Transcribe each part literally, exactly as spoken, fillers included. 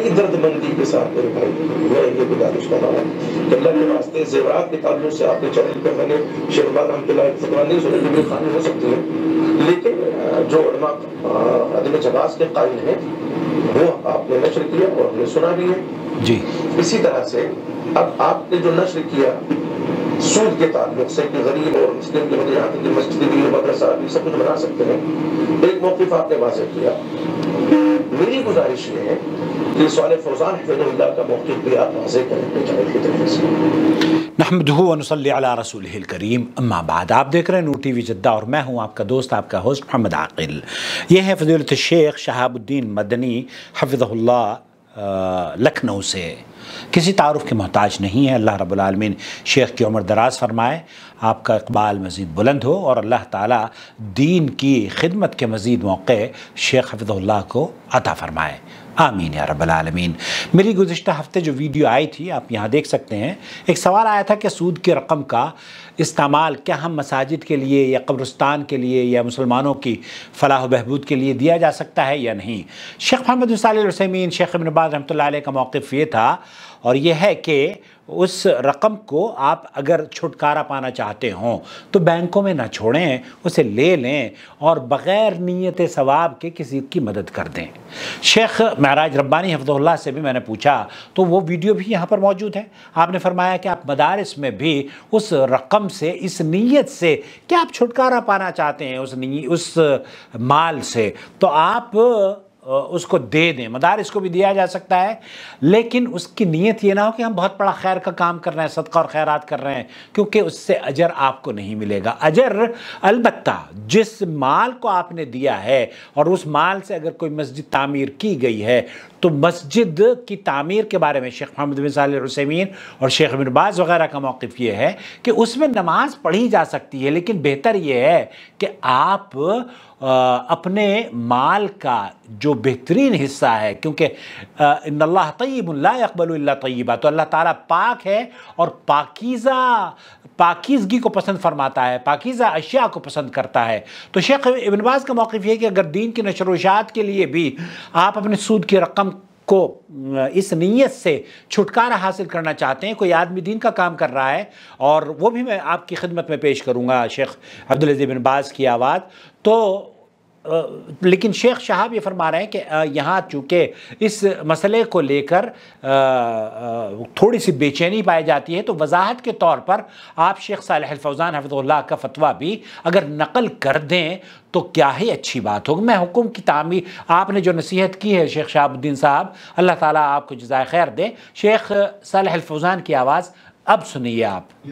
بڑی درد مندی کے ساتھ میرے بھائی میں یہ گزارش کر رہا ہوں کہ اللہ کے واسطے زیورات کے تعلق سے آپ نے چینل پہ میں نے شیخ رحمۃ اللہ کی فتویٰ نہیں سنی، ویڈیو خانی ہو سکتی ہے، لیکن جو علماء عدم جواز کے قائل ہیں وہ آپ نے نشر کیا اور ہم نے سنا بھی ہے جی۔ اسی طرح سے اب آپ نے جو نشر کیا سود کے تعلق سے کہ غریب اور مسلم کی بنیاد کی مسجد بھی مدرسہ بھی سب کچھ بنا سکتے ہیں، ایک موقف آپ نے واضح کیا۔ میری گزارش یہ ہے کہ صالح فوزان حفظہ اللہ کا موقف بھی آپ واضح کریں چینل کی طرف سے۔ نحمدہ و نصلی علی رسولہ الکریم، اما بعد۔ آپ دیکھ رہے ہیں نور ٹی وی جدہ اور میں ہوں آپ کا دوست، آپ کا ہوسٹ محمد عاقل۔ یہ ہے فضیلت الشیخ شہاب الدین مدنی حفظہ اللہ لکھنؤ سے، کسی تعارف کے محتاج نہیں ہے۔ اللہ رب العالمین شیخ کی عمر دراز فرمائے، آپ کا اقبال مزید بلند ہو، اور اللہ تعالیٰ دین کی خدمت کے مزید موقع شیخ حفظہ اللہ کو عطا فرمائے، آمین یا رب العالمین۔ میری گزشتہ ہفتے جو ویڈیو آئی تھی آپ یہاں دیکھ سکتے ہیں، ایک سوال آیا تھا کہ سود کی رقم کا استعمال کیا ہم مساجد کے لیے یا قبرستان کے لیے یا مسلمانوں کی فلاح و بہبود کے لیے دیا جا سکتا ہے یا نہیں۔ شیخ محمد بن صالح العثیمین، شیخ ابن باز رحمۃ اللہ علیہ کا موقف یہ تھا، اور یہ ہے کہ اس رقم کو آپ اگر چھٹکارا پانا چاہتے ہوں تو بینکوں میں نہ چھوڑیں، اسے لے لیں اور بغیر نیت ثواب کے کسی کی مدد کر دیں۔ شیخ معراج ربانی حفظہ اللہ سے بھی میں نے پوچھا تو وہ ویڈیو بھی یہاں پر موجود ہے۔ آپ نے فرمایا کہ آپ مدارس میں بھی اس رقم سے، اس نیت سے کہ آپ چھٹکارا پانا چاہتے ہیں اس اس مال سے، تو آپ اس کو دے دیں۔ مدارس کو بھی دیا جا سکتا ہے، لیکن اس کی نیت یہ نہ ہو کہ ہم بہت بڑا خیر کا کام کر رہے ہیں، صدقہ اور خیرات کر رہے ہیں، کیونکہ اس سے اجر آپ کو نہیں ملے گا۔ اجر البتہ جس مال کو آپ نے دیا ہے، اور اس مال سے اگر کوئی مسجد تعمیر کی گئی ہے تو مسجد کی تعمیر کے بارے میں شیخ محمد بن صالح العثیمین اور شیخ ابن باز وغیرہ کا موقف یہ ہے کہ اس میں نماز پڑھی جا سکتی ہے، لیکن بہتر یہ ہے کہ آپ اپنے مال کا جو بہترین حصہ ہے، کیونکہ ان اللہ طیب لا یقبل الا طیبا، تو اللہ تعالیٰ پاک ہے اور پاکیزہ پاکیزگی کو پسند فرماتا ہے، پاکیزہ اشیاء کو پسند کرتا ہے۔ تو شیخ ابن باز کا موقف یہ ہے کہ اگر دین کی نشر و اشاعت کے لیے بھی آپ اپنے سود کی رقم کو اس نیت سے چھٹکارا حاصل کرنا چاہتے ہیں، کوئی آدمی دین کا کام کر رہا ہے، اور وہ بھی میں آپ کی خدمت میں پیش کروں گا شیخ عبدالعزیز بن باز کی آواز، تو لیکن شیخ شہاب یہ فرما رہے ہیں کہ یہاں چونکہ اس مسئلے کو لے کر تھوڑی سی بے چینی پائی جاتی ہے، تو وضاحت کے طور پر آپ شیخ صالح الفوزان حفظہ اللہ کا فتویٰ بھی اگر نقل کر دیں تو کیا ہی اچھی بات ہوگی۔ میں حکم کی تعمیر آپ نے جو نصیحت کی ہے شیخ شہاب الدین صاحب، اللہ تعالیٰ آپ کو جزائے خیر دے۔ شیخ صالح الفوزان کی آواز اب سنیے آپ۔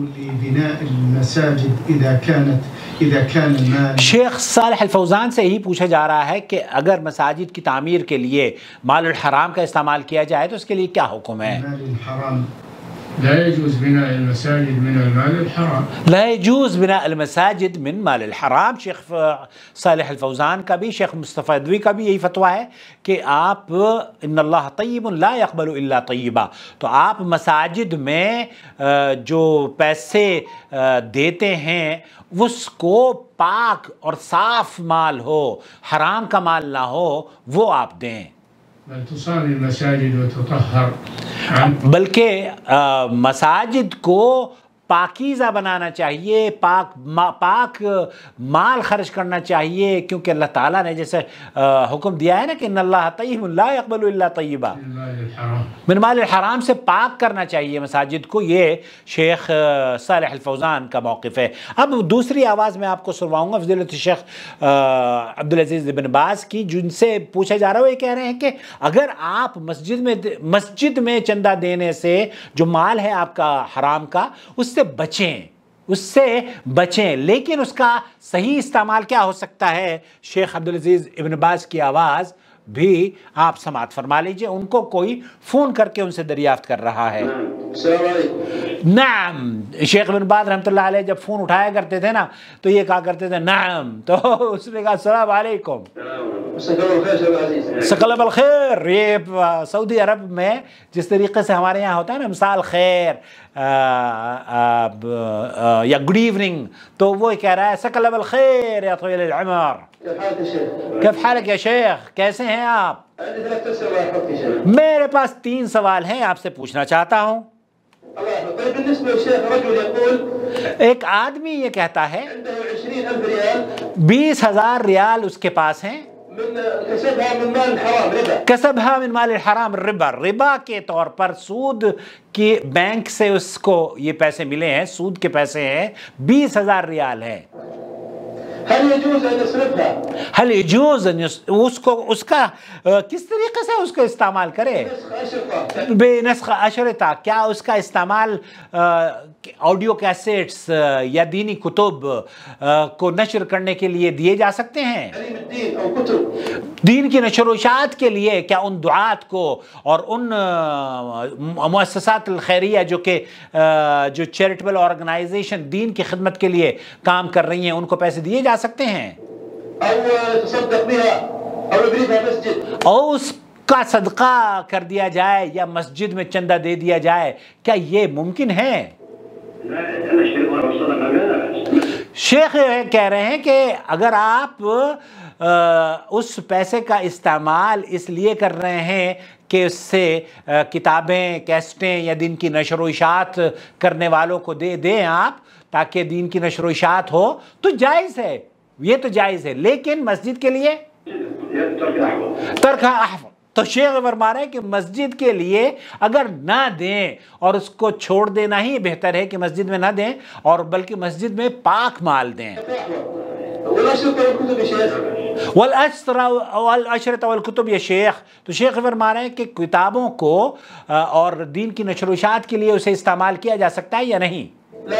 شیخ صالح الفوزان سے یہی پوچھا جا رہا ہے کہ اگر مساجد کی تعمیر کے لیے مال الحرام کا استعمال کیا جائے تو اس کے لیے کیا حکم ہے؟ لا يجوز بناء المساجد من المال الحرام، لا يجوز بناء المساجد من مال الحرام۔ شیخ صالح الفوزان کا بھی، شیخ مصطفیٰ ادوی کا بھی یہی فتویٰ ہے کہ آپ ان اللہ طیب لا يقبل الا طیبا، تو آپ مساجد میں جو پیسے دیتے ہیں اس کو پاک اور صاف مال ہو، حرام کا مال نہ ہو، وہ آپ دیں۔ بل تصان المساجد وتطهر، بلکہ مساجد کو پاکیزہ بنانا چاہیے، پاک پاک مال خرچ کرنا چاہیے، کیونکہ اللہ تعالیٰ نے جیسے حکم دیا ہے نا کہ ان اللہ طیب لا يقبل الا طیبا، من مال الحرام سے پاک کرنا چاہیے مساجد کو۔ یہ شیخ صالح الفوزان کا موقف ہے۔ اب دوسری آواز میں آپ کو سنواؤں گا فضیلت الشیخ عبدالعزیز بن باز کی، جن سے پوچھا جا رہا ہے، وہ یہ کہہ رہے ہیں کہ اگر آپ مسجد میں مسجد میں چندہ دینے سے جو مال ہے آپ کا حرام کا، اس سے بچیں اس سے بچیں لیکن اس کا صحیح استعمال کیا ہو سکتا ہے؟ شیخ عبدالعزیز ابن باز کی آواز بھی آپ سماعت فرما لیجئے، ان کو کوئی فون کر کے ان سے دریافت کر رہا ہے۔ السلام علیکم۔ नाम। शेख बिन बाज रहमतुल्लाह अलैह जब फ़ोन उठाया करते थे ना तो ये कहा करते थे नाम, तो उसने कहा अस्सलाम वालेकुम, सकल अल खैर। ये सऊदी अरब में जिस तरीके से हमारे यहाँ होता है ना मिसाल खैर या गुड इवनिंग, तो वो कह रहा है सकल अल खैर या तवील अल उमर, कैफ हालक या शेख, कैसे हैं आप? मेरे पास तीन सवाल हैं, आपसे पूछना चाहता हूँ। एक आदमी ये कहता है बीस हजार रियाल उसके पास हैं, कसबहा मिन माल हराम रिबा, रिबा के तौर पर सूद की बैंक से उसको ये पैसे मिले हैं, सूद के पैसे हैं, बीस हजार रियाल है। हल यजूज़ उसको उसका किस तरीके से उसको इस्तेमाल करे? बेनस्ख अशरता, क्या उसका इस्तेमाल ऑडियो कैसेट्स या दीनी कुतुब को नशर करने के लिए दिए जा सकते हैं? दीन की नशर व इशाअत के लिए क्या उन दुआत को और उन मुअस्ससात खैरिया जो कि जो चैरिटेबल ऑर्गेनाइजेशन दीन की खिदमत के लिए काम कर रही हैं उनको पैसे दिए जा सकते हैं? और उसका सदका कर दिया जाए या मस्जिद में चंदा दे दिया जाए, क्या ये मुमकिन है? शेख कह रहे हैं कि अगर आप आ, उस पैसे का इस्तेमाल इसलिए कर रहे हैं कि उससे किताबें, कैसेटें या दीन की नशर व इशाअत करने वालों को दे दें आप, ताकि दीन की नशर व इशाअत हो, तो जायज़ है, ये तो जायज़ है। लेकिन मस्जिद के लिए तर्क अहफ़, तो शेख फरमा रहे हैं कि मस्जिद के लिए अगर ना दें और उसको छोड़ देना ही बेहतर है कि मस्जिद में ना दें, और बल्कि मस्जिद में पाक माल दें। वल अशरत वल कुतुब, ये शेख तो शेख फरमा रहे हैं कि किताबों को और दीन की नशर व इशाअत के लिए उसे इस्तेमाल किया जा सकता है या नहीं?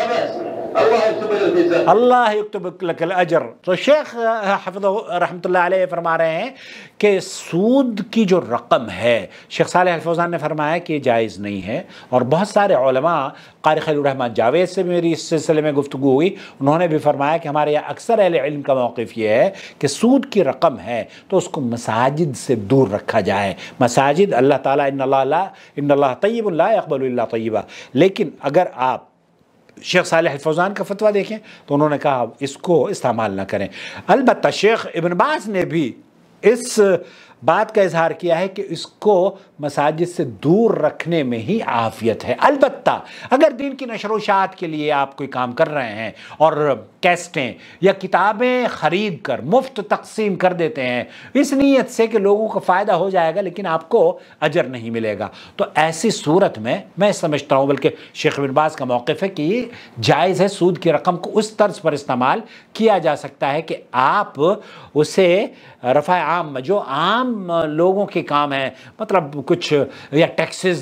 अल्लाह युक्तब लकल अजर। तो शेख रहमतुल्लाह अलैह फरमा रहे हैं कि सूद की जो रकम है, शेख सालेह अल फौज़ान ने फरमाया कि जायज़ नहीं है, और बहुत सारे उलमा, क़ारी खलील रहमान जावेद से भी मेरी इस सिलसिले में गुफ्तगू हुई, उन्होंने भी फरमाया कि हमारे यहाँ अक्सर अहले इल्म का मौक़िफ़ ये है कि सूद की रकम है तो उसको मसाजिद से दूर रखा जाए। मसाजिद अल्लाह ताला इन्नल्लाह तय्यबुन ला यक़बलु इल्ला तय्यबा, लेकिन अगर आप शेख सालेह फौज़ान का फतवा देखें तो उन्होंने कहा इसको इस्तेमाल ना करें। अलबत्ता शेख इब्न बाज ने भी इस बात का इजहार किया है कि इसको मसाजिद से दूर रखने में ही आफियत है। अलबत्ता अगर दीन की नशर व इशाअत के लिए आप कोई काम कर रहे हैं और कैसेटें या किताबें ख़रीद कर मुफ्त तकसीम कर देते हैं इस नीयत से कि लोगों को फ़ायदा हो जाएगा लेकिन आपको अजर नहीं मिलेगा, तो ऐसी सूरत में मैं समझता हूँ, बल्कि शेख बिन बाज़ का मौक़िफ़ है कि ये जायज़ है, सूद की रकम को उस तर्ज पर इस्तेमाल किया जा सकता है कि आप उसे रफ़ा आम, जो आम लोगों के काम है, मतलब कुछ या टैक्सेस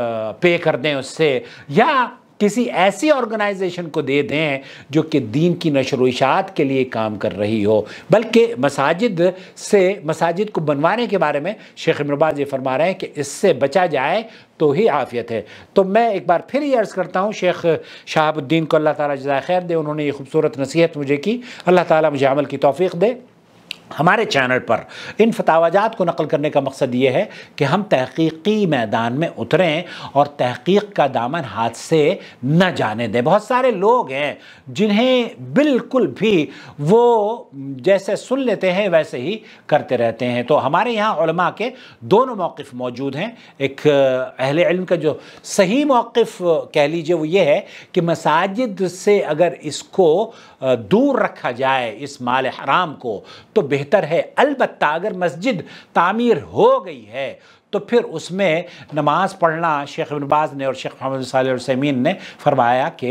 पे कर दें उससे, या किसी ऐसी ऑर्गेनाइजेशन को दे दें जो कि दीन की नशर व इशाअत के लिए काम कर रही हो। बल्कि मसाजिद से, मसाजिद को बनवाने के बारे में शेख इब्न बाज़ ये फरमा रहे हैं कि इससे बचा जाए तो ही आफियत है। तो मैं एक बार फिर ये अर्ज़ करता हूँ, शेख शहाबुद्दीन को अल्लाह ताला जज़ाए खैर दे, उन्होंने ये खूबसूरत नसीहत मुझे की, अल्लाह ताला मुझे अमल की तौफ़ीक़ दे। हमारे चैनल पर इन फतावाजात को नकल करने का मकसद ये है कि हम तहक़ीक़ी मैदान में उतरें और तहक़ीक़ का दामन हाथ से न जाने दें। बहुत सारे लोग हैं जिन्हें बिल्कुल भी वो जैसे सुन लेते हैं वैसे ही करते रहते हैं। तो हमारे यहाँ उलमा के दोनों मौक़िफ़ मौजूद हैं। एक अहले इल्म का जो सही मौक़िफ़ कह लीजिए वो ये है कि मसाजिद से अगर इसको दूर रखा जाए इस माल हराम को तो बेहतर है। अलबत्ता अगर मस्जिद तामीर हो गई है तो फिर उसमें नमाज पढ़ना, शेख इब्न बाज़ ने और Sheikh Mohammad Saleh al Uthaymeen ने फरमाया कि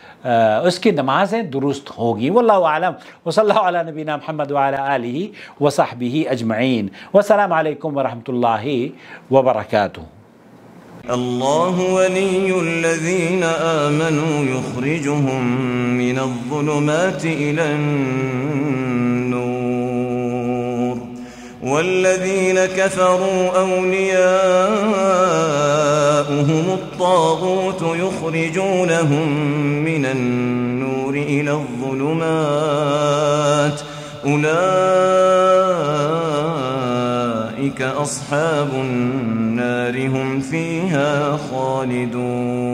उसकी नमाज़ें दुरुस्त होगी। वल्लाहु आलम व सल्लल्लाहु अला नबीना मुहम्मद व अला आलिहि व सहबिहि अजमईन। वस्सलामु अलैकुम व रहमतुल्लाहि व बरकातुहू। अल्लाहु वलियुल्लज़ीना आमनू युख़रिजुहुम मिनज़्ज़ुलुमाति इलन नूर والذين كفروا أولياؤهم الطاغوت يخرجونهم من النور إلى الظلمات أولئك أصحاب النار هم فيها خالدون.